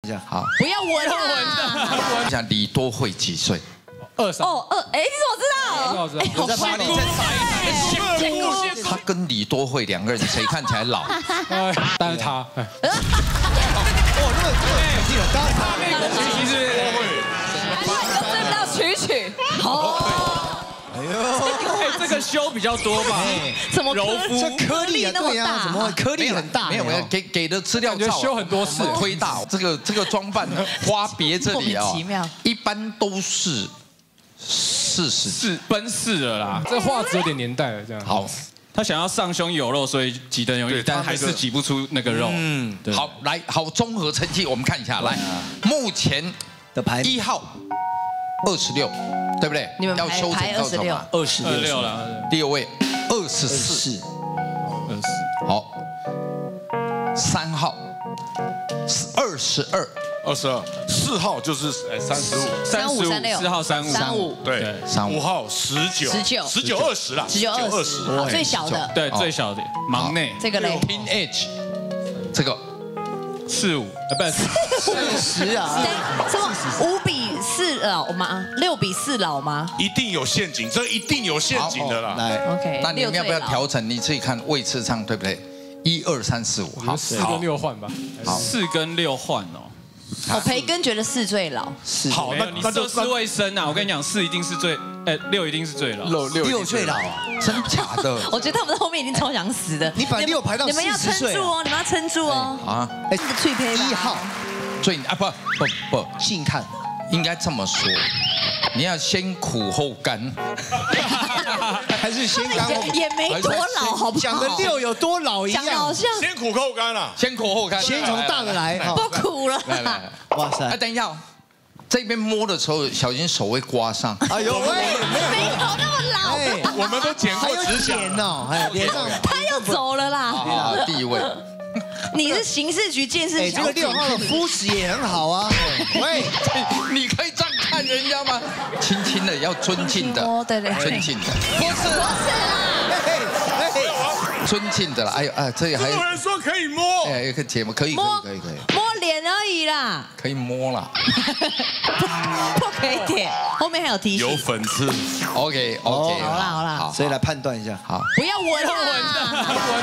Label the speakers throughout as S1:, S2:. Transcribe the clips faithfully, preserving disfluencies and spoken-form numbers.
S1: 好，
S2: 不要闻啊！
S1: 我想李多慧几岁？
S3: 二三。
S2: 哦，二，哎，你怎么知道？
S3: 哎，
S2: 好快，
S1: 你再猜一猜。他跟李多慧两个人谁看起来老？
S3: 但是他。哦，
S4: 那么这么肯定了，当然他
S3: 那个其实
S2: 都知道曲曲。好。
S3: 哎呦，这个修比较多吧？
S2: 怎么
S4: 柔肤？这颗粒啊，对呀，怎么会颗粒很大？
S1: 没有没有，给给的资料
S3: 就修很多次，
S1: 推大。这个这个装扮花别这里啊，
S2: 奇妙，
S1: 一般都是四十
S3: 四奔四了啦。这画质有点年代了，这样。
S1: 好，
S5: 他想要上胸有肉，所以挤得容易，但还是挤不出那个肉。嗯，
S1: 好，来好综合成绩，我们看一下，来，目前
S4: 的排
S1: 一号二十六。对不对？
S2: 你们
S1: 要修
S2: 排二十六，
S4: 二十
S5: 六了。
S1: 第二位二十四，
S5: 二十。
S1: 好，三号二十二，
S6: 二十二。四号就是哎三十五，
S2: 三五三六，
S5: 四号三五
S2: 三五，
S6: 对，
S1: 三
S6: 五号十九，
S2: 十九，
S6: 十九二十啦，
S2: 十九二十，最小的，
S5: 对，最小的忙内。
S2: 这个嘞
S1: ，teenage， 这个
S5: 四五，啊不
S4: 是四十啊，
S2: 什么五比四老吗？六比四老吗？
S6: 一定有陷阱，这一定有陷阱的啦。
S4: 来
S2: ，OK，
S1: 那你们要不要调整？你自己看位置上对不对？一二三四五，好，
S3: 四跟六换吧。
S1: 好，
S5: 四跟六换哦。
S2: 我培根觉得四最老。
S6: 好，那
S5: 你涉世未深啊！我跟你讲，四一定是最，哎，六一定是最老。
S1: 六
S4: 六最老啊，
S1: 真假的？
S2: 我觉得他们在后面已经超想死的。
S4: 你把六排到
S2: 你们要撑住哦，你们要撑住哦。
S1: 啊，
S4: 哎，
S2: 脆胚
S4: 一号
S1: 最啊不不不，
S4: 近看，
S1: 应该这么说，你要先苦后甘，
S4: 还是先甘后
S2: 也也没多老，好不好？
S4: 讲的六有多老一样，
S2: 讲的好像
S6: 先苦后甘啦，
S1: 先苦后甘，
S4: 先从大的来，
S2: 不苦了。
S1: 来来，
S4: 哇塞！
S1: 哎，等一下，这边摸的时候小心手会刮上。
S4: 哎呦喂，
S2: 没有那么老，
S6: 我们都剪过指甲
S4: 哦，哎，脸上
S2: 他要走了啦。
S1: 啊，第一位，
S2: 你是刑事局监视
S4: 哎，这个六号的肤质也很好啊。喂，
S1: 你可以这样看人家吗？轻轻的，要尊敬的，
S2: 对对，
S1: 尊敬的，
S2: 不是不是啦，
S1: 尊敬的啦。哎呦哎，这个还
S6: 有人说可以摸，
S1: 哎，有个节目可以可以可以可以，
S2: 摸脸而已啦，
S1: 可以摸啦。
S2: 不可以点，后面还有提醒。
S6: 有粉刺。
S1: OK OK，
S2: 好啦好啦，
S4: 所以来判断一下，
S1: 好，
S2: 不要闻啊，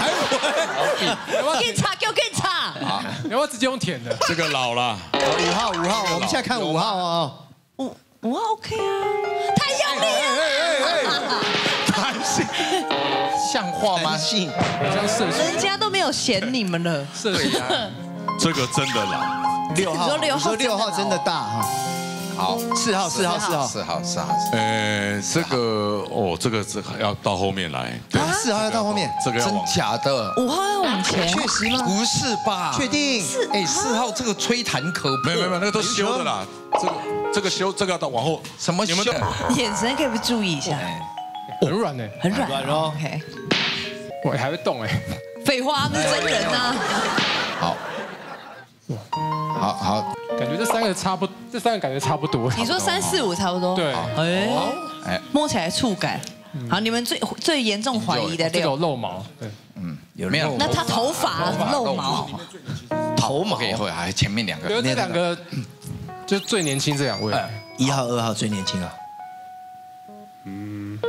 S2: 给你擦，给我给你擦。
S1: 好，
S3: 你要不要直接用舔的？
S6: 这个老了。
S4: 五号五号，我们现在看五号哦。
S2: 五五号 OK 啊，太用力了。
S6: 弹性，
S1: 像话吗？
S4: 性，
S3: 像射手。
S2: 人家都没有嫌你们了。
S3: 射手呀，
S6: 这个真的老。
S4: 六号，
S2: 你说六号，
S4: 你说六号真的大哈。
S1: 好，
S4: 四号四号四号
S1: 四号四号。
S6: 呃，这个哦，这个这个要到后面来。
S4: 对，四号要到后面，
S1: 真
S6: 这个要往
S1: 假的？
S2: 五号要往前，
S4: 确实吗？
S1: 不是吧？
S4: 确定？
S2: 是
S1: 哎，四号这个吹弹可破。
S6: 没有没有没有，那个都修的啦。这个这个修，这个要到往后。
S1: 什么修？
S2: 眼神可以不注意一下？
S3: 很软呢，
S2: 很软
S4: 软哦。
S2: OK，
S3: 我还会动哎。
S2: 废话，那是真人呐。
S1: 好，好好，
S3: 感觉这三个差不，这三个感觉差不多。
S2: 你说三四五差不多？
S3: 对，
S2: 哎，
S1: 哎，
S2: 摸起来触感。好，你们最最严重怀疑的
S3: 这个有
S2: 六，
S3: 漏毛，对，
S1: 嗯，有没有？
S2: 那他头发漏毛，
S1: 头毛可以会，还前面两个。
S3: 对，这两个就最年轻这两位。
S4: 一号二号最年轻啊。
S3: 嗯，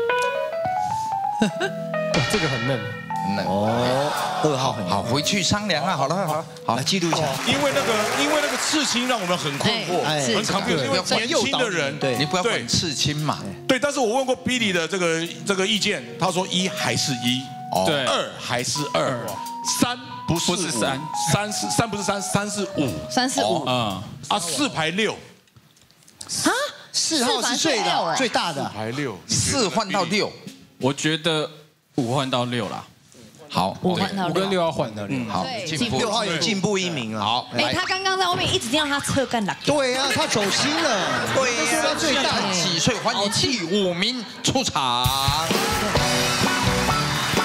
S3: 这个很嫩。
S1: 那
S4: 哦，二号很
S1: 好，回去商量啊。好了，好了，好，
S4: 来记录一下。
S6: 因为那个因为那个刺青让我们很困惑，
S4: 哎
S6: 很 confused，因为年轻的人，
S4: 对
S1: 你不要管刺青嘛。
S6: 对，但是我问过 Billy 的这个这个意见，他说一还是一，
S5: 对，
S6: 二还是二，三不是
S5: 不是三，
S6: 三是三不是三，三是五，
S2: 三四五
S5: 嗯，
S6: 啊四排六，
S2: 啊，
S4: 四号是最的最大的。
S6: 排六，
S1: 四换到六，
S5: 我觉得五换到六啦。
S1: 好，
S2: 五换到
S3: 五跟六要换的。
S1: 嗯，好，进步。
S4: 六号有进步一名啊。
S1: 好，
S2: 哎，他刚刚在后面一直听到他侧干打。
S4: 对呀，他走心了。
S1: 对
S4: 说到最大
S1: 几岁？欢迎第五名出场。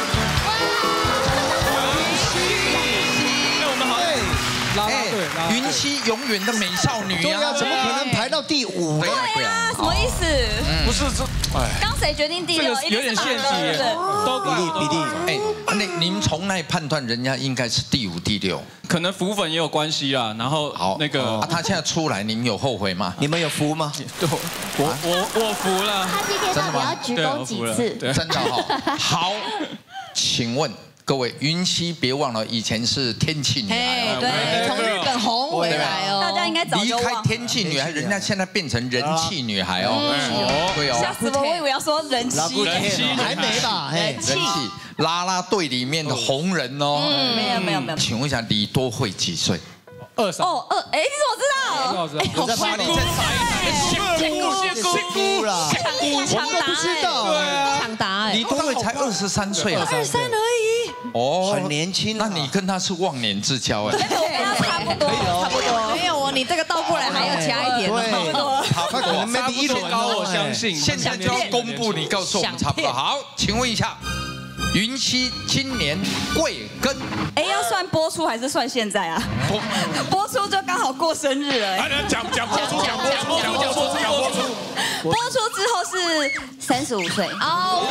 S3: 拉拉队，
S1: 云熙永远的美少女
S4: 对啊，怎么可能排到第五呢？
S2: 对啊，什么意思？
S6: 不是这，哎，
S2: 刚谁决定第六？
S5: 有点陷阱耶，都
S4: 比例比例，
S1: 哎，那你们从哪里判断人家应该是第五、第六？
S5: 可能浮粉也有关系啦。然后
S1: 好，
S5: 那个
S1: 啊，他现在出来，你们有后悔吗？
S4: 你们有服吗？
S5: 对，我我我服了。
S7: 他今天到底要鞠躬几次？
S1: 真的哈。好，请问各位，云溪别忘了以前是天气女孩
S2: 哎，
S1: 哦，
S2: 对，从日本红回来哦，大家应该早
S1: 离开
S2: 就忘了。
S1: 天气女孩，人家现在变成人气女孩哦。对
S2: 吓
S1: 哦，
S2: 死我！我以为要说人气。
S5: 人气
S4: 还没吧？哎，
S1: 人气啦啦队里面的红人哦。
S2: 没有没有没有。
S1: 请问一下，李多惠几岁？
S3: 二三，
S2: 哦二，哎，你怎么知道？
S3: 我知道，
S4: 我在巴黎
S6: 谢姑谢姑啦，
S2: 抢答
S4: 不知道
S2: 哎，抢答哎，
S1: 李多惠才二十三岁啊，
S2: 二十三而已。
S1: 哦，
S4: 很年轻啊。
S1: 那你跟他是忘年之交哎。
S2: 我跟他差不多，差不多。没有哦，你这个倒过来还要加一点，差不多。
S4: 他可能 maybe 一轮
S5: 高，我相信。
S1: 现在就要公布，你告诉我们差不多。好，请问一下，云溪今年贵庚？
S2: 哎，要算播出还是算现在啊？播出就刚好过生日了。
S6: 来来讲讲播出，讲播出，讲播出，讲播出。
S2: 播出之后是三十五岁哦。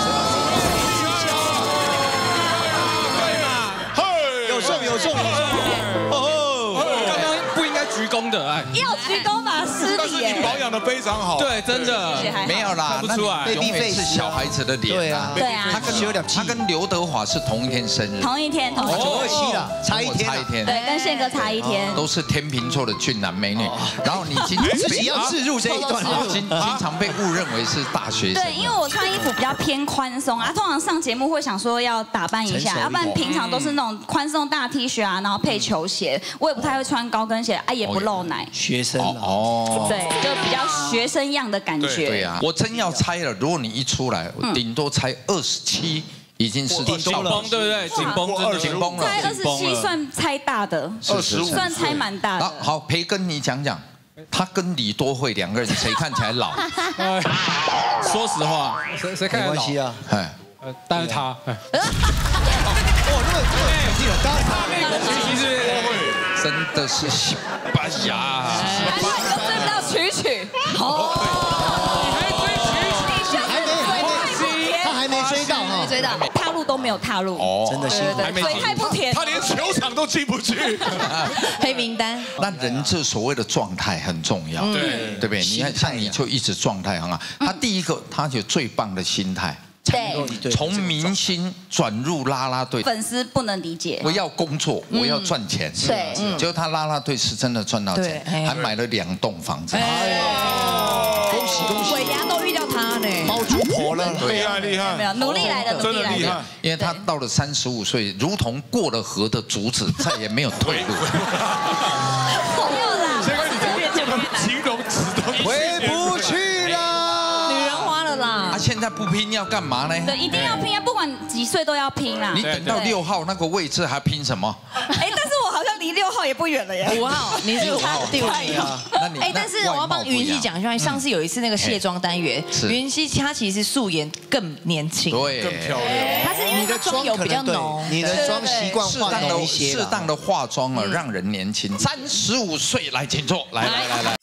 S4: 有送有送有送。哦，
S5: 刚刚不应该鞠躬的，哎。
S2: 要鞠躬吧，失
S6: 但是
S2: 礼
S6: 你保养的非常好。
S5: 对，真的
S1: 没有啦，
S5: 看不出来
S1: 那你永远是小孩子的脸。
S4: 对啊，
S2: 对啊
S1: 他跟他跟刘德华是同一天生日，
S2: 同一天，同一
S4: 九二
S2: 天。
S4: 七了，差一天
S1: 差一天，
S2: 对，跟宪哥差一天。
S1: 都是天秤座的俊男美女。然后你经常
S4: 自己要置入这一段，
S1: 经经常被误认为是大学生。
S2: 对，因为我穿衣服比较偏宽松啊，通常上节目会想说要打扮一下，要不然平常都是那种宽松大 T 恤啊，然后配球鞋，我也不太会穿高跟鞋啊，也不露奶。
S4: 学生了。
S1: 哦，
S2: 对，就比较学生样的感觉。
S1: 对呀，我真要猜了，如果你一出来，我顶多猜二十七，已经是
S5: 紧绷，对不对？紧绷，真的
S1: 紧绷了。
S2: 猜二十七算猜大的，
S1: 二十五
S2: 算猜蛮大的。
S1: 好，培根，你讲讲，他跟李多惠两个人谁看起来老？
S5: 说实话，
S3: 谁谁看
S4: 没
S3: 得老？
S4: 关系啊。
S1: 哎，
S3: 呃，但是他，哎
S4: 哦，那么那么肯定了，当然他
S5: 其实
S1: 真的是西班牙。
S2: 难怪你都追不到曲曲。哦，你还追曲曲？
S4: 还没还没，他还没追到哈，
S2: 追到，踏入都没有踏入。
S1: 哦，
S4: 真的辛苦。
S2: 对，嘴太不甜。
S6: 他连球场都进不去。
S2: 黑名单。
S1: 那人这所谓的状态很重要，
S5: 对
S1: 对不对？你看，像你就一直状态很好。他第一个，他有最棒的心态。
S2: 对，
S1: 从明星转入啦啦队，
S2: 粉丝不能理解。
S1: 我要工作，我要赚钱。
S2: 对，
S1: 结果他啦啦队是真的赚到钱，还买了两栋房子。
S4: 恭喜恭喜！
S2: 尾牙都遇到他呢，
S4: 包租婆了，
S6: 厉害厉害，
S2: 没有努力来的，努力来的。
S1: 因为他到了三十五岁，如同过了河的竹子，再也没有退路。
S2: 没有啦，
S6: 这个你这个形容词都
S4: 回不去了。
S2: 女人花了啦。
S1: 啊，现在不拼要干嘛呢？
S2: 对，一定要拼啊，不管几岁都要拼啦。
S1: 你等到六号那个位置还拼什么？
S2: 哎，但是我好像离六号也不远了耶。
S8: 五号，你是五号第五名啊。
S1: 那你
S8: 哎，但是我要帮云溪讲一下，上次有一次那个卸妆单元，云溪她其实素颜更年轻，
S1: 对，
S6: 更漂亮。
S8: 她是因为她妆油比较浓，
S4: 你的妆习惯
S1: 适
S4: 化
S1: 当的
S4: 浓一些，
S1: 适当的化妆啊，让人年轻。三十五岁来，请坐，来来来来。